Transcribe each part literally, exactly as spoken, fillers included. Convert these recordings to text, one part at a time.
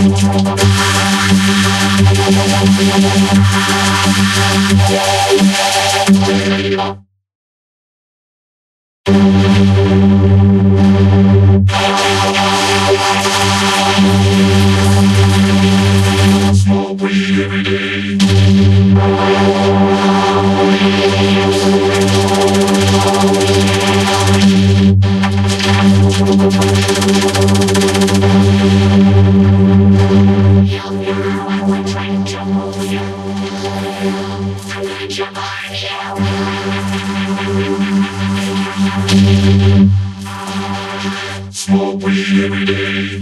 Smoke weed every day. Smoke weed every day.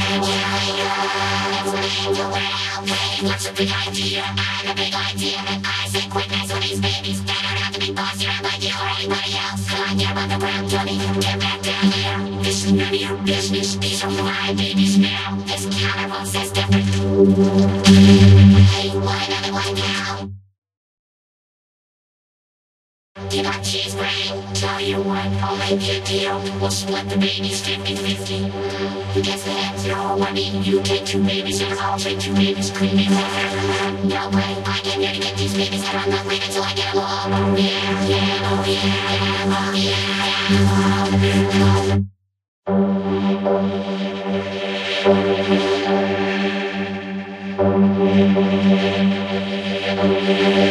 What's a big idea? I have a big idea that I think with me, so these babies better not to be bossy around like you or anybody else. Climb your underground, Johnny, get back down here. This is none of your business, these are my babies now. This carnival says different. Hey, what another one now? Give up cheese brain, tell you what, I'll make you a deal. We'll split the babies fifty fifty. Who gets the head throw? I mean, you take two babies and I'll take two babies, creamy flavor. No way, I came here to get these babies and I'm not leaving until I get them all. Oh yeah, yeah, oh yeah, oh yeah, oh yeah.